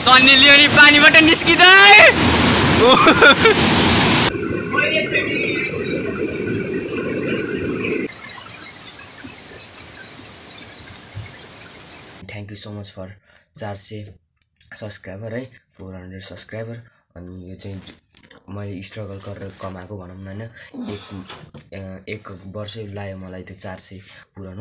सन्नी लियोनी पानीबाट निस्किँदै thank you so much for 400 subscriber है 400 सब्सक्राइबर। अनि यो चाहिँ मैले स्ट्रगल गरेर कमाएको भनौँ न हैन। एक वर्ष लाग्यो मलाई त्यो 400 पुराउन।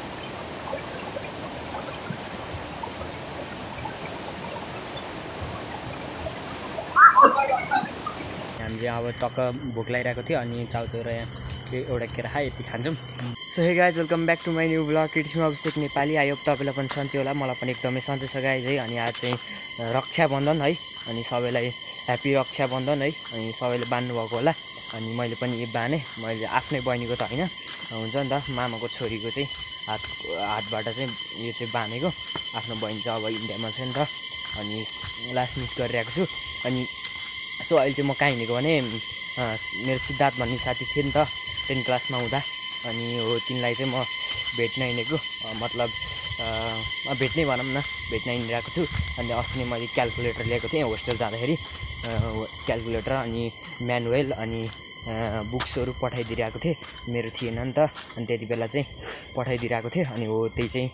हामी चाहिँ अब टक्क भोक लागिरहेको थियो अनि चाउचाउ र एउटा केरा खाए यति खान्छौँ। So hey guys welcome back to my new blog it's me Abhishek Nepali. I hope तपाईँलाई पनि सन्चै होला, मलाई पनि एकदमै सन्चै छ गाइज है। अनि आज चाहिँ रक्षाबन्धन है, अनि सबैलाई ह्याप्पी रक्षाबन्धन है। अनि सबैले बान्नुभएको होला, अनि मैले पनि यो बाने। मैले आफ्नै बहिनीको त होइन, हुन्छ नि त मामाको छोरीको चाहिँ हातबाट चाहिँ यो चाहिँ बानेको। आफ्नो बहिनी चाहिँ अब इन्डियामा छ नि त, अनि लास्ट मिस गरिरहेको छु। अनि सो अहिले चाहिँ म कहाँ हिँडेको भने मेरो सिद्धार्थ भन्ने साथी थियो नि त 10 क्लासमा हुँदा, अनि हो तिनलाई चाहिँ म भेट्न हिँडेको, मतलब भेट्नै भनौँ न, भेट्न हिँडिरहेको छु। अनि अस्ति नै मैले क्यालकुलेटर ल्याएको थिएँ होस्टेल जाँदाखेरि, क्यालकुलेटर अनि म्यानुअल अनि बुक्सहरू पठाइदिइरहेको थिएँ। मेरो थिएन नि त, अनि त्यति बेला चाहिँ पठाइदिइरहेको थिएँ। अनि हो त्यही चाहिँ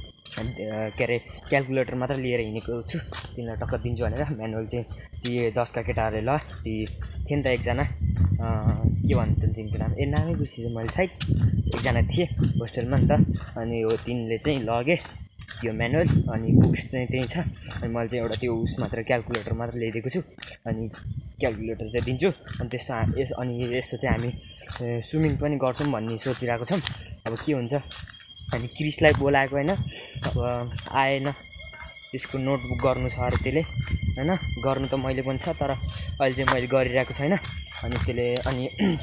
के अरे क्यालकुलेटर मात्र लिएर हिँडेको छु, तिनीलाई टक्क दिन्छु भनेर। म्यानुअल चाहिँ ती 10 का केटाहरूले ल ती थिए नि त एकजना, के भन्छन् तिनको नाम, नामै बिर्सिएँ मैले, सायद एकजना थिए होस्टेलमा नि त। अनि हो तिनले चाहिँ लगे त्यो म्यानुअल, अनि बुक्स चाहिँ त्यही छ। अनि मैले चाहिँ एउटा त्यो उस मात्र क्यालकुलेटर मात्र ल्याइदिएको छु, अनि क्यालकुलेटर चाहिँ दिन्छु। अनि अनि यसो चाहिँ हामी स्विमिङ पनि गर्छौँ भन्ने सोचिरहेको छौँ, अब के हुन्छ। अनि क्रिसलाई बोलाएको होइन, अब आएन, त्यसको नोटबुक गर्नु छ अरे त्यसले होइन। गर्नु त मैले पनि छ, तर अहिले चाहिँ मैले गरिरहेको छैन। अनि त्यसले अनि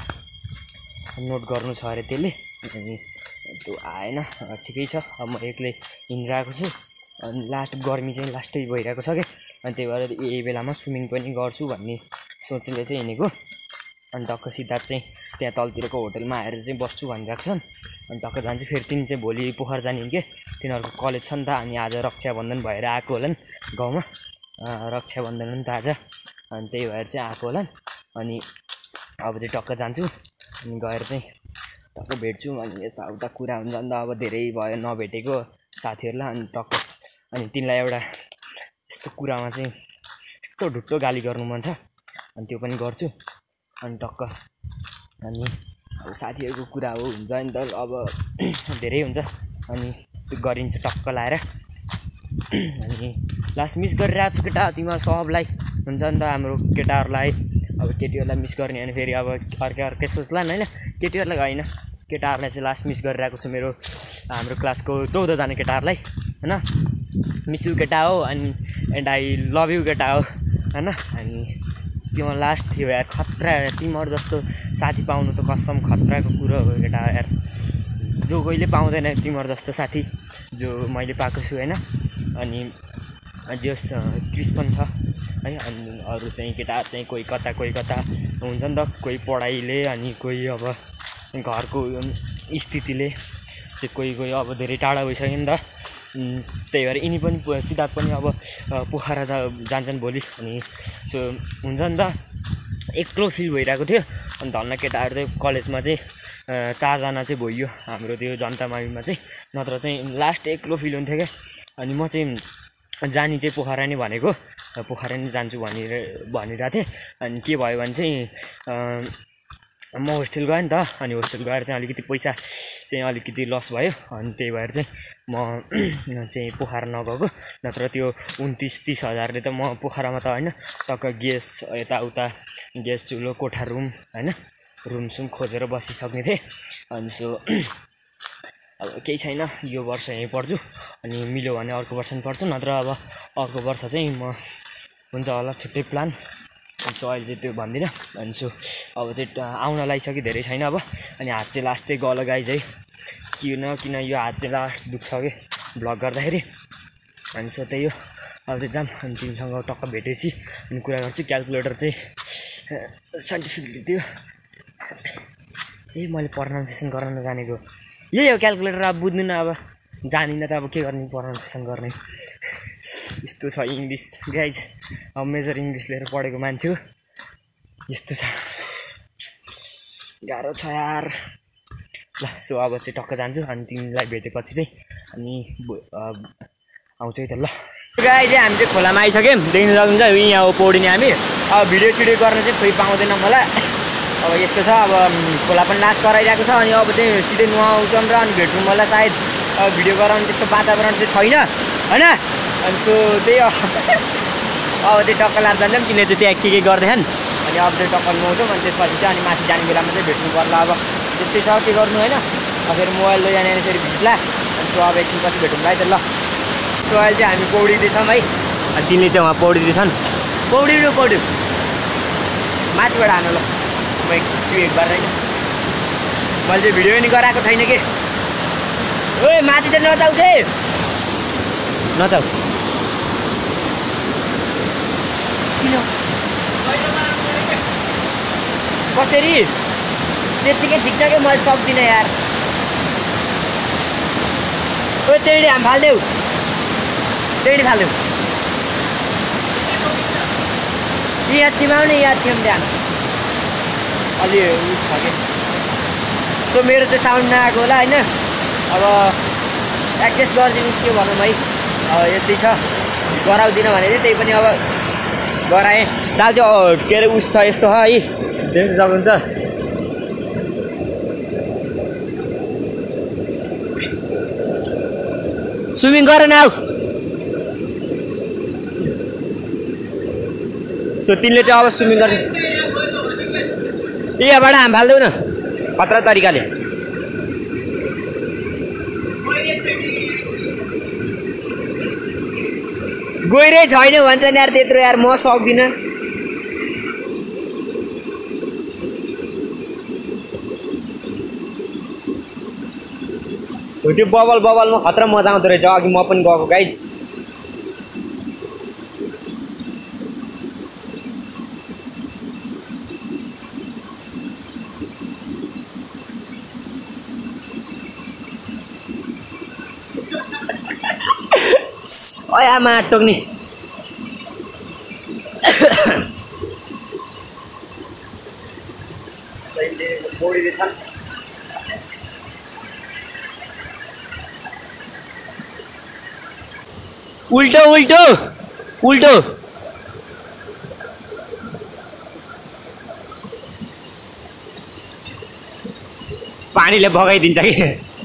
नोट गर्नु छ अरे त्यसले, अनि त्यो आएन, ठिकै छ। अब म एक्लै हिँडिरहेको छु, अनि लास्ट गर्मी चाहिँ लास्टै भइरहेको छ क्या। अनि त्यही भएर यही बेलामा स्विमिङ पनि गर्छु भन्ने सोचले चाहिँ हिँडेको। अनि टक्क सिद्धार्थ चाहिँ त्यहाँ तलतिरको होटलमा आएर चाहिँ बस्छु भनिरहेको छन्। अनि टक्क जान्छु। फेरि तिनी चाहिँ भोलि पोखर जाने के, तिनीहरूको कलेज छ नि त। अनि आज रक्षाबन्धन भएर आएको होला नि गाउँमा, रक्षाबन्धन नि त आज, अनि त्यही भएर चाहिँ आएको होला नि। अनि अब चाहिँ टक्क जान्छु, अनि गएर चाहिँ टक्क भेट्छु। अनि यस्ता उता कुरा हुन्छ नि त, अब धेरै भयो नभेटेको साथीहरूलाई। अनि टक्क अनि तिनलाई एउटा यस्तो कुरामा चाहिँ यस्तो ढुट्टो गाली गर्नु मन छ, अनि त्यो पनि गर्छु। अनि टक्क अनि अब साथीहरूको कुरा हो, हुन्छ नि त, अब धेरै हुन्छ, अनि त्यो गरिन्छ टक्क लाएर। अनि लास्ट मिस गरिरहेको छु केटा तिमीहरू सबलाई, हुन्छ नि त हाम्रो केटाहरूलाई। अब केटीहरूलाई मिस गर्ने होइन, फेरि अब अर्कै सोच्ला नि होइन, केटीहरूलाई होइन, केटाहरूलाई चाहिँ लास्ट मिस गरिरहेको छु। मेरो हाम्रो क्लासको 14 जना केटाहरूलाई होइन, मिस यु केटा हो, अनि एन्ड आई लभ यु केटा हो होइन। अनि त्यो लास्ट थियो यार, खतरा। तिमीहरू जस्तो साथी पाउनु त कसम खतराको कुरो हो केटा यार, जो कहिले पाउँदैन तिमीहरू जस्तो साथी जो मैले पाएको छु होइन। अनि जस क्रिस पनि छ है, अनि अरू चाहिँ केटाहरू चाहिँ कोही कता हुन्छ नि त, कोही पढाइले, अनि कोही अब घरको स्थितिले चाहिँ कोही अब धेरै टाढा भइसक्यो नि त। त्यही भएर यिनी पनि सिद्धार्थ पनि अब पोखरा जान्छन् भोलि। अनि सो हुन्छ नि त, एक्लो फिल भइरहेको थियो। अनि धन्न केटाहरू चाहिँ कलेजमा चाहिँ 4 जना चाहिँ भयो हाम्रो त्यो जनता माविमा चाहिँ, नत्र चाहिँ लास्ट एक्लो फिल हुन्थ्यो क्या। अनि म चाहिँ जानी चाहिँ पोखरा नै भनेको, पोखरा नै जान्छु भनिरहेको थिएँ। अनि के भयो भने चाहिँ म होस्टेल गएँ नि त, अनि होस्टेल गएर चाहिँ अलिकति पैसा चाहिँ अलिकति लस भयो। अनि त्यही भएर चाहिँ म चाहिँ पोखरा नगएको, नत्र त्यो 29-30 हजारले त म पोखरामा त होइन टक्क ग्यास यताउता, ग्यास चुलो, कोठा रुम होइन, रुमसुम खोजेर बसिसक्ने थिएँ। अनि सो अब केही छैन, यो वर्ष यहीँ पढ्छु, अनि मिल्यो भने अर्को वर्ष पनि पढ्छु, नत्र अब अर्को वर्ष चाहिँ म हुन्छ होला छुट्टै प्लान। सो अहिले चाहिँ त्यो भन्दिनँ। अनि सो अब चाहिँ आउन लागिसक्यो, धेरै छैन अब। अनि हात चाहिँ लास्टै गल गाइज है, किन यो हात चाहिँ लास्ट दुख्छ कि भ्लग गर्दाखेरि। अनि सो त्यही हो, अब चाहिँ जाम। अनि तिमीसँग टक्क भेटेपछि अनि कुरा गर्छु। क्यालकुलेटर चाहिँ साइन्टिफिकली त्यो मैले प्रनाउन्सिएसन गर्न नजानेको यही हो क्यालकुलेटर। अब बुझ्दिनँ, अब जानिनँ त अब के गर्ने प्रनाउन्सिएसन गर्ने। ल यस्तो छ इङ्ग्लिस गाइज मेजर इङ्ग्लिस लिएर पढेको मान्छे हो यस्तो छ गाह्रो छ यार ल सो अब चाहिँ टक्क जान्छु अनि तिमीलाई भेटेपछि चाहिँ अनि आउँछ है त ल गाइज चाहिँ हामी चाहिँ खोलामा आइसक्यौँ देख्न सक्नुहुन्छ यहाँ हो पौडिने हामी अब भिडियो सिडियो गर्न चाहिँ खोइ पाउँदैन मलाई अब यस्तो छ अब खोला पनि लास्ट कराइरहेको छ अनि अब चाहिँ सिधै नुहाउँछौँ र अनि भेट्छौँ मलाई सायद भिडियो गराउने त्यस्तो वातावरण चाहिँ छैन होइन अनि सो त्यही अब चाहिँ टक्क लाएर जान्छौँ तिनीहरू चाहिँ त्यहाँ के गर्दैछन् अनि अब चाहिँ टक्क नुहाउँछौँ अनि त्यसपछि चाहिँ अनि माथि जाने बेलामा चाहिँ भेट्नु पर्ला अब त्यस्तै छ के गर्नु होइन फेरि मोबाइल लैजाने फेरि भिज्ला अनि सो अब एकछिनपछि भेटौँ है त ल सो अहिले चाहिँ हामी पौडिँदैछौँ है अनि तिनले चाहिँ उहाँ पौडिँदैछन् पौडिनु पौड्यो माथिबाट हानु ल म एक बार होइन मैले चाहिँ भिडियो नि गराएको छैन कि ओए माथि चाहिँ नचाउ चाहिँ नचाउ किन कसरी त्यत्तिकै ठिक छ क्या मैले सक्दिनँ यार ओ त्यही हामी फाल्देऊ त्यही फाल्देऊ यहाँ चिमाउने याद थियौँ त्यहाँ अलि उस छ कि सो मेरो चाहिँ साउन्ड नआएको होला होइन अब एडजस्ट गरिदिनुहोस् के भनौँ है यस्तै छ गराउँदिनँ भने चाहिँ त्यही पनि अब गराएँ दाल चाहिँ के अरे उस छ यस्तो है देख्न सक्नुहुन्छ स्विमिङ गर न आऊ सो तिनले चाहिँ अब स्विमिङ गर्ने यहाँबाट हामी फाल्दैउ न खतरा तरिकाले गइरै छैन भन्छ नि यार त्यत्रो यार म सक्दिनँ हो त्यो बबलमा खतरा मजा आउँदो रहेछ अघि म पनि गएको गाइज आमा टोक्ने उल्टो उल्टो उल्टो पानीले बगाइदिन्छ कि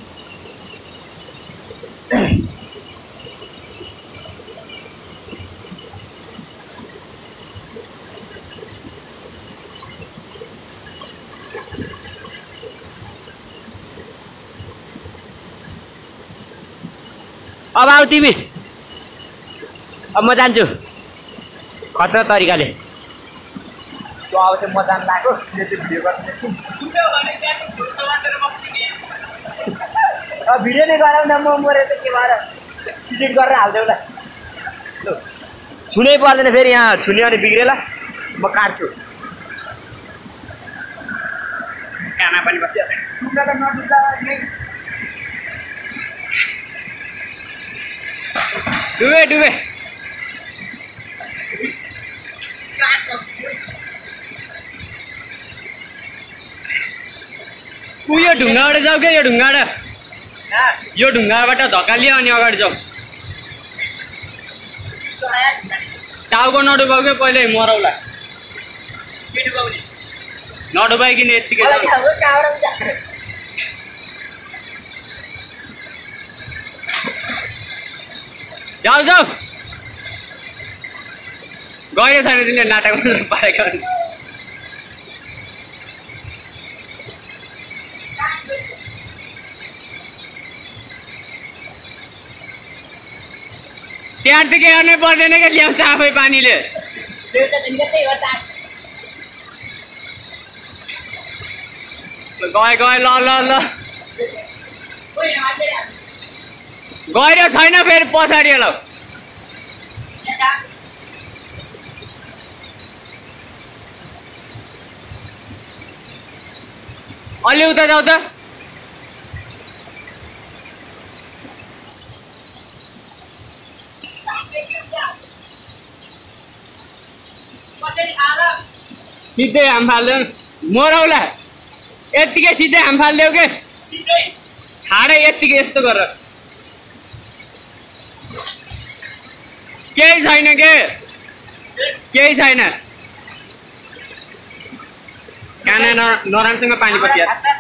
अब आऊ तिमी अब म जान्छु खतरा तरिकाले सो अब चाहिँ म जानु लाग्यो भिडियो नै गराउ न म मरे त के भएर एडिट गरेर हाल्देऊ ल छुनै पर्दैन फेरि यहाँ छुने अनि बिग्रेला म काट्छु खाना पनि बस्यो डुबे डुबे यो ढुङ्गाबाट जाऊ क्या यो ढुङ्गाबाट धक्का लियो अनि अगाडि जाऊ टाउको नडुबाउ क्या पहिल्यै मरौला नडुबाइकन यत्तिकै जाऊ जाऊ गएर छैन तिनीहरू नाटक पारेको त्यहाँ त के गर्नै पर्दैन क्या ल्याउँछ आफै पानीले गए ल ल ल गएर छैन फेरि पछाडि ल अलि उता जाऊ त सिधै हाम फाल्देऊ मरौला यतिकै सिधै हाम फाल्देऊ के खाडै यतिकै यस्तो गरेर केही छैन के केही छैन काना नराम्रोसँग पानी पर्छ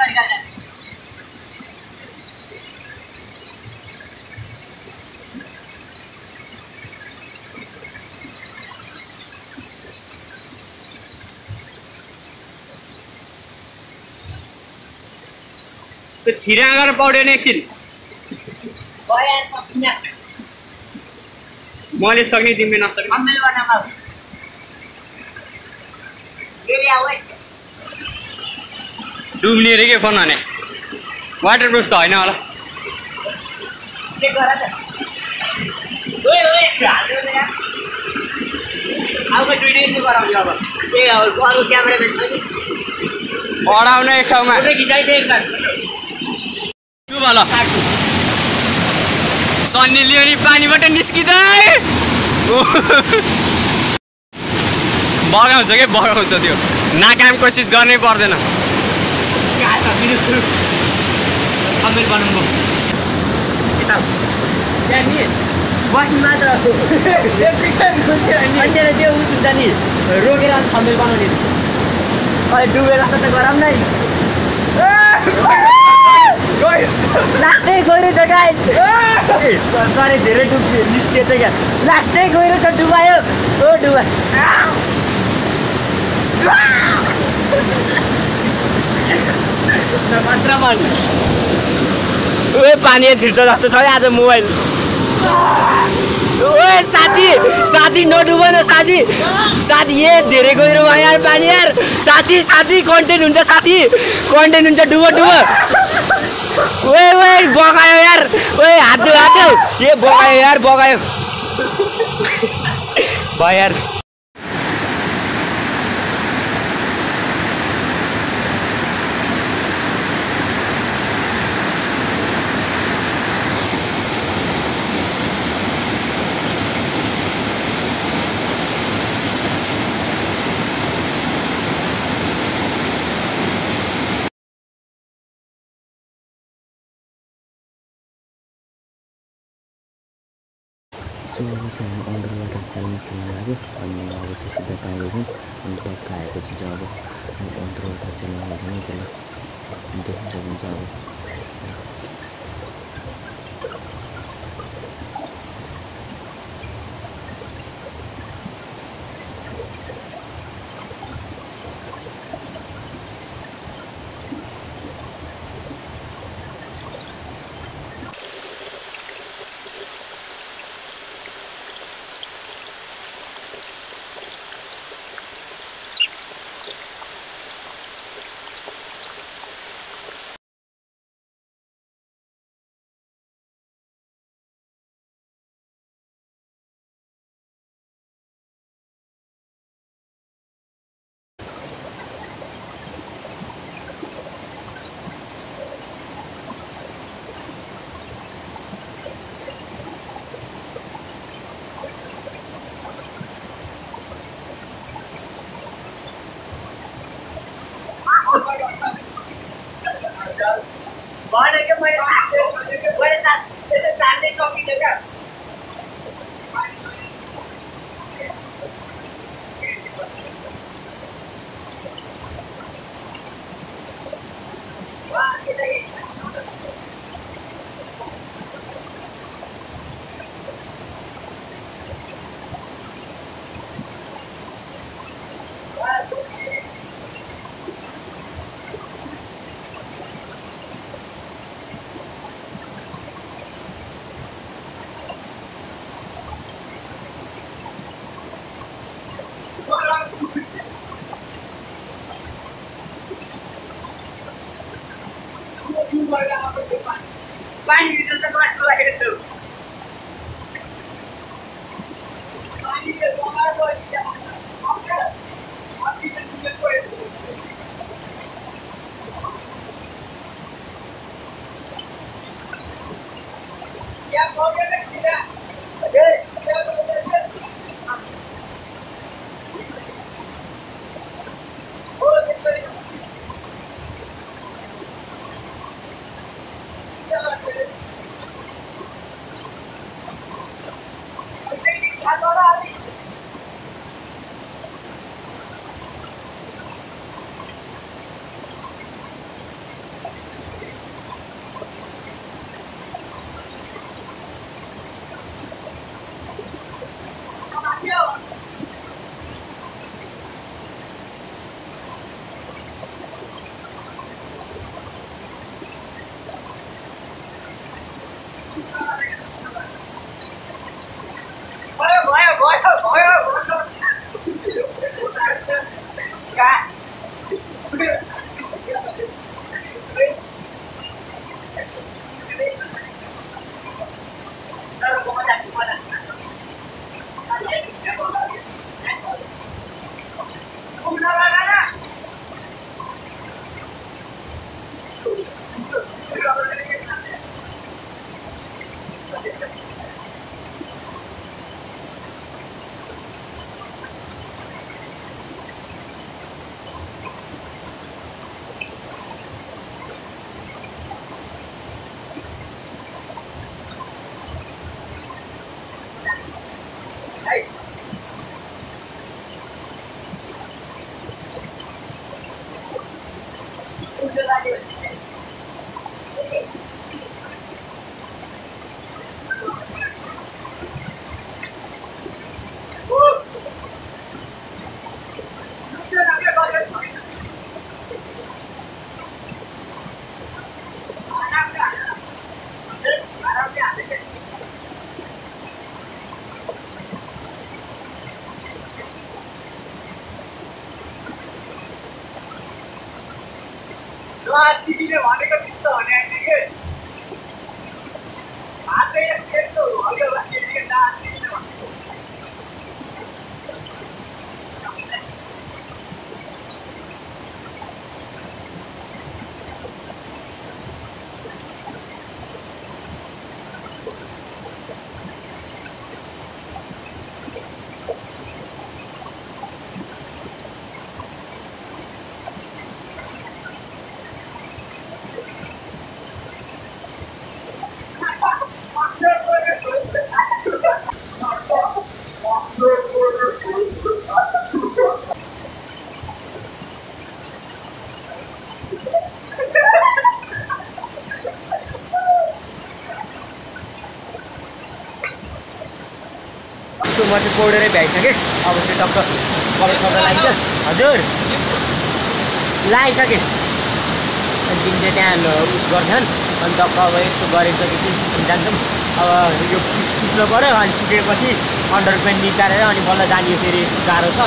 त्यो छिरा गरेर पौड्यो नि एकछिन मैले सक्ने तिमीले नसक्ने डुब्ने रे के फोन भने वाटर प्रुफ त होइन होला पढाउन एक ठाउँमा सन्नी लियो पानीबाट निस्किँदै बगाउँछ के बगाउँछ त्यो नाकाम कोसिस गर्नै पर्दैन रोकेर थम्बेल बनाउने डुबेर त गरम नै लास्टै गएर छ गाइस सरी धेरै डुब्यो निस्किएछ क्या लास्टै गएर छ डुबायो ओ डुबा पानी छिर्छ जस्तो छ आज मोबाइल ओए साथी साथी नडुब न साथी साथी ए धेरै गहिरो भयो यार पानी यार साथी साथी कन्टेन्ट हुन्छ साथी कन्टेन्ट हुन्छ डुब डुब ओए ओए बगायो यार ओए हात देऊ ए बगायो यार बगायो भयो यार सुरुमा चाहिँ हामी अन्डर वाटर च्यालेन्ज खेल्न लाग्यो अनि अब चाहिँ सिधा तान्दैछौँ अनि टक्क आएपछि चाहिँ अब अन्डर वाटर च्यालेन्ज हुन्छ नि त्यसलाई देख्न सक्नुहुन्छ अब तिमीले भनेको त्यस्तो भने के हातै यस्तो हल्यो भने म चाहिँ पौडेरै भ्याइसकेँ। अब चाहिँ टक्क कलेज पढ्न लाग्छ। हजुर लगाइसकेँ। अनि तिमी चाहिँ त्यहाँ उस गर्छन् अनि टक्क अब यस्तो गरिसकेपछि जान्छौँ। अब यो सुक्नु पऱ्यो अनि सुकेपछि अन्डर प्यान्ट निकालेर अनि बल्ल जाने फेरि गाह्रो छ।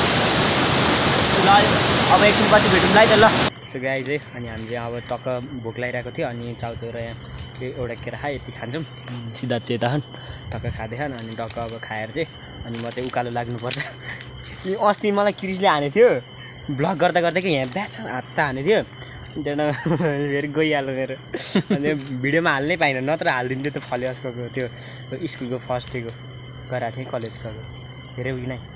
ल अब एकछिनपछि भेटौँला है त ल। सो गाइज है अनि हामी चाहिँ अब टक्क भोक लागिरहेको थियो अनि चाउचाउ र यहाँ एउटा केरा खाएँ यति खान्छौँ। सिधा चेताहन् टक्क खाँदैछन् अनि टक्क अब खाएर चाहिँ अनि म चाहिँ उकालो लाग्नुपर्छ। अनि अस्ति मलाई क्रिसले हानेको थियो भ्लग गर्दा गर्दा कि यहाँ ब्याच हात त हानेको थियो त्यहाँबाट फेरि गइहाल्यो मेरो। अनि भिडियोमा हाल्नै पाइनँ नत्र हालिदिन्थ्यो त फलेवासको त्यो स्कुलको फर्स्ट डेको गराएको थिएँ कलेजको धेरै उयो नै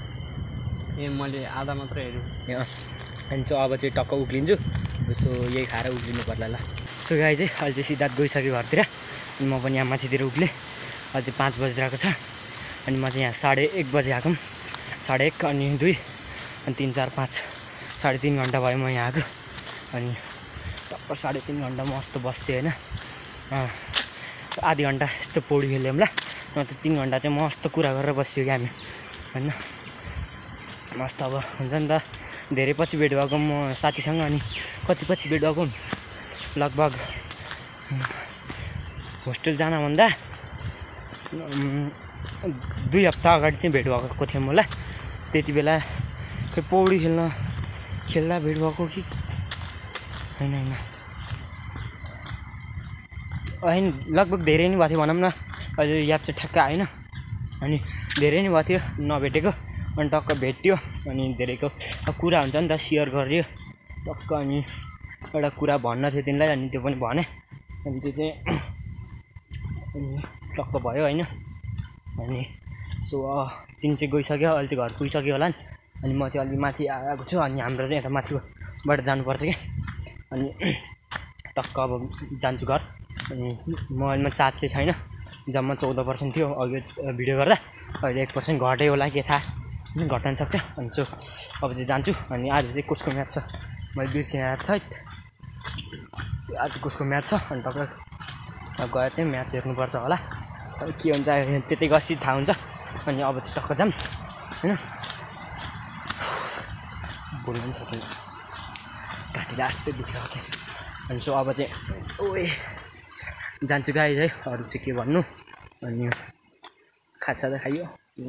ए मैले आधा मात्र हेरेँ। अनि सो अब चाहिँ टक्क उक्लिन्छु। सो यही खाएर उक्लिनु पर्ला ल। सो गाई चाहिँ अहिले चाहिँ सिद्धार्थ गइसक्यो घरतिर अनि म पनि यहाँ माथितिर उक्लेँ। अहिले चाहिँ 5 बजिरहेको छ अनि म चाहिँ यहाँ 1:30 बजे आएको 1:30 अनि 2 अनि 3 4 5 3.5 घन्टा भयो म यहाँ आएको। अनि टक्क 3.5 घन्टा मस्त बस्छु होइन। आधी घन्टा यस्तो पौडी खेल्यौँ ल नत्र 3 घन्टा चाहिँ मस्त कुरा गरेर बस्यो क्या हामी होइन। मस्त अब हुन्छ नि त धेरै पछि भेट भएको म साथीसँग अनि कति पछि भेट भएको लगभग होस्टेल जानभन्दा 2 हप्ता अगाडि चाहिँ भेट भएको थियो मलाई। त्यति बेला खै पौडी खेल्दा भेट भएको कि होइन होइन लगभग धेरै नै भएको थियो भनौँ न। अहिले याद चाहिँ ठ्याक्क आएन अनि धेरै नै भएको थियो नभेटेको अनि टक्क भेट्यो अनि धेरैको कुरा हुन्छ नि त सेयर गरियो टक्क। अनि एउटा कुरा भन्न थियो तिमीलाई अनि त्यो पनि भने अनि त्यो चाहिँ अनि टक्क भयो होइन। अनि सो तिमी चाहिँ गइसक्यो अहिले चाहिँ घर पुगिसक्यो होला नि। अनि म चाहिँ अलि माथि आएको छु अनि हाम्रो चाहिँ यता माथिबाट जानुपर्छ क्या। अनि टक्क अब जान्छु घर। अनि मोबाइलमा चार्ज चाहिँ छैन जम्मा 14% थियो अघि भिडियो गर्दा अहिले 1% घट्यो होला के थाहा घटाउन सक्छ। अनि सो अब चाहिँ जान्छु। अनि आज चाहिँ कसको म्याच छ मैले बिर्सेँ यार छ आज कसको म्याच छ अनि टक्क गएर चाहिँ म्याच हेर्नुपर्छ होला के हुन्छ त्यति गसी थाहा हुन्छ। अनि अब चाहिँ टक्क जाऊँ हैन बोल्न पनि सकिँदैन घाँटी लास्टै दुखेको थियो अनि सो अब चाहिँ ओए जान्छु गाइज है अरू चाहिँ के भन्नु अनि खाजा त खाइयो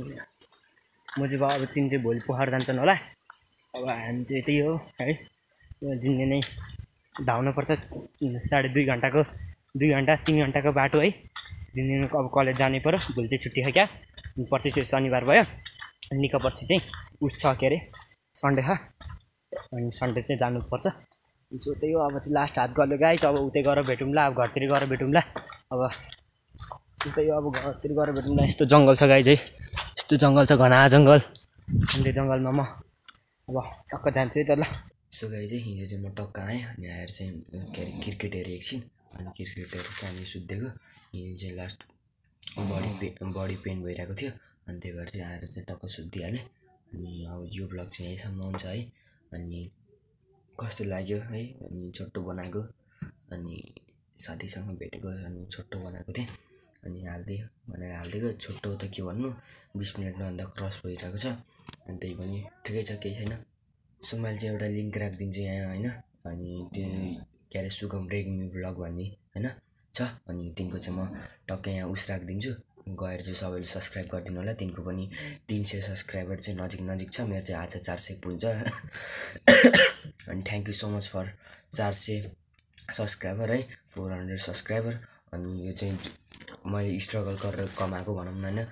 म चाहिँ अब तिन चाहिँ भोलि पोखर जान्छन् होला अब हामी चाहिँ त्यही हो है दिनले नै धाउनुपर्छ 2.5 घन्टाको 2 घन्टा 3 घन्टाको बाटो है दिनदिन अब कलेज जानै पर्यो भोलि चाहिँ छुट्टी क्या पर्सि चाहिँ शनिबार भयो अनि निका पर्सि चाहिँ उस छ के अरे सन्डे छ अनि सन्डे चाहिँ जानुपर्छ सो त्यही हो अब चाहिँ लास्ट हात गर्यो गाइस अब उतै गएर भेटौँला अब घरतिर गएर भेटौँला अब त्यही हो अब घरतिर गएर भेटौँला यस्तो जङ्गल छ गाइस है यस्तो जङ्गल छ घना जङ्गल अनि त्यो जङ्गलमा म अब टक्क जान्छु है त ल सो गाइस चाहिँ हिजो चाहिँ म टक्क आएँ अनि आएर चाहिँ के अरे क्रिकेट हेरेँ एकछिन अनि क्रिकेट हेरेर चाहिँ हामी सुत्दिएको हिजो चाहिँ लास्ट बडी पेन भइरहेको थियो अनि त्यही भएर चाहिँ आएर चाहिँ टक्क सुत्दिहालेँ अनि अब यो ब्लग चाहिँ यहीँसम्म हुन्छ है अनि कस्तो लाग्यो है अनि छोटो बनाएको अनि साथीसँग भेटेको अनि छोटो बनाएको थिएँ अनि हालिदिएको छोटो त के भन्नु 20 मिनटमा अन्त क्रस भइरहेको छ अनि त्यही पनि ठिकै छ केही छैन सो मैले चाहिँ एउटा लिङ्क राखिदिन्छु यहाँ होइन अनि त्यो के अरे सुगम रेग्मी ब्लग भन्ने होइन छ अनि तिनको चाहिँ म टक्कै यहाँ उस राखिदिन्छु गएर चाहिँ सबैले सब्सक्राइब गरिदिनु होला तिनको पनि 300 सब्सक्राइबर चाहिँ नजिक छ मेरो चाहिँ आज 400 पुग्छ अनि thank you so much for 400 subscriber है 400 सब्सक्राइबर अनि यो चाहिँ मैले स्ट्रगल गरेर कमाएको भनौँ न होइन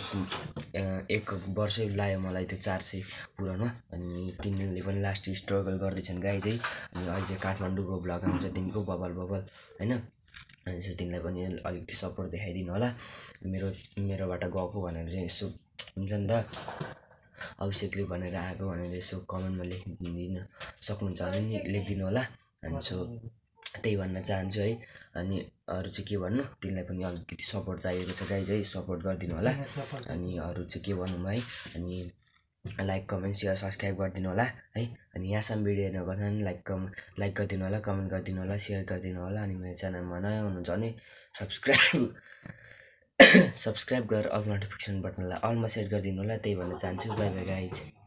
एक वर्षै लाग्यो मलाई त्यो 400 पुऱ्याउन अनि तिनीहरूले पनि लास्ट स्ट्रगल गर्दैछन् गाइज है अनि अहिले चाहिँ काठमाडौँको भ्लग आउँछ तिनको बबल होइन अनि चाहिँ तिमीलाई पनि अलिकति सपोर्ट देखाइदिनु होला मेरोबाट गएको भनेर चाहिँ यसो हुन्छ नि त अभिषेकले भनेर आएको भनेर यसो कमेन्टमा लेखिदिन सक्नुहुन्छ भने लेखिदिनु होला अनि सो त्यही भन्न चाहन्छु है अनि अरू चाहिँ के भन्नु तिमीलाई पनि अलिकति सपोर्ट चाहिएको छ गाइज है सपोर्ट गरिदिनु होला अनि अरू चाहिँ के भनौँ है अनि लाइक कमेन्ट सेयर सब्सक्राइब गरिदिनु होला है अनि यहाँसम्म भिडियो हेर्नुभयो भने लाइक गरिदिनु होला कमेन्ट गरिदिनु होला सेयर गरिदिनु होला अनि मेरो च्यानलमा नयाँ हुनुहुन्छ भने सब्सक्राइब गरेर अल नोटिफिकेसन बटनलाई अलमा सेट गरिदिनु होला त्यही भन्न चाहन्छु बाइ बाइ गाइज